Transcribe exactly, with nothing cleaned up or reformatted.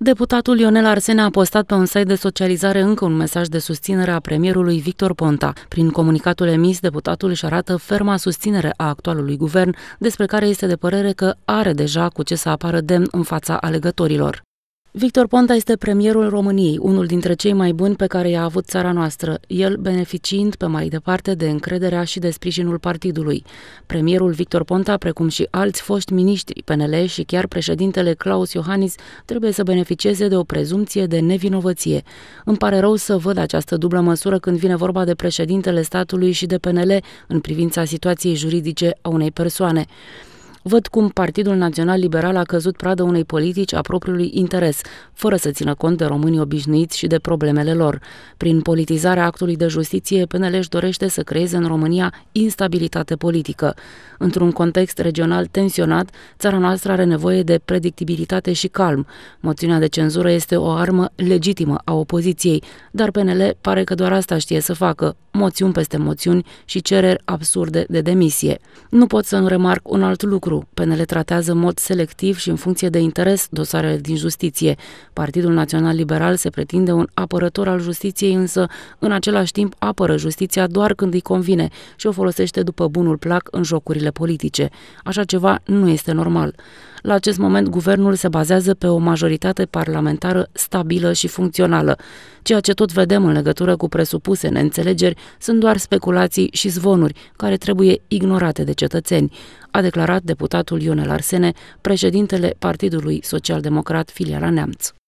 Deputatul Ionel Arsene a postat pe un site de socializare încă un mesaj de susținere a premierului Victor Ponta. Prin comunicatul emis, deputatul își arată ferma susținere a actualului guvern, despre care este de părere că are deja cu ce să apară demn în fața alegătorilor. Victor Ponta este premierul României, unul dintre cei mai buni pe care i-a avut țara noastră, el beneficiind pe mai departe de încrederea și de sprijinul partidului. Premierul Victor Ponta, precum și alți foști miniștri P N L și chiar președintele Klaus Iohannis, trebuie să beneficieze de o prezumție de nevinovăție. Îmi pare rău să văd această dublă măsură când vine vorba de președintele statului și de P N L în privința situației juridice a unei persoane. Văd cum Partidul Național Liberal a căzut pradă unei politici a propriului interes, fără să țină cont de românii obișnuiți și de problemele lor. Prin politizarea actului de justiție, P N L își dorește să creeze în România instabilitate politică. Într-un context regional tensionat, țara noastră are nevoie de predictibilitate și calm. Moțiunea de cenzură este o armă legitimă a opoziției, dar P N L pare că doar asta știe să facă, moțiuni peste moțiuni și cereri absurde de demisie. Nu pot să nu remarc un alt lucru. P N L tratează în mod selectiv și în funcție de interes dosarele din justiție. Partidul Național Liberal se pretinde un apărător al justiției, însă în același timp apără justiția doar când îi convine și o folosește după bunul plac în jocurile politice. Așa ceva nu este normal. La acest moment, guvernul se bazează pe o majoritate parlamentară stabilă și funcțională. Ceea ce tot vedem în legătură cu presupuse neînțelegeri sunt doar speculații și zvonuri care trebuie ignorate de cetățeni, a declarat deputatul Ionel Arsene, președintele Partidului Social Democrat Filiala Neamț.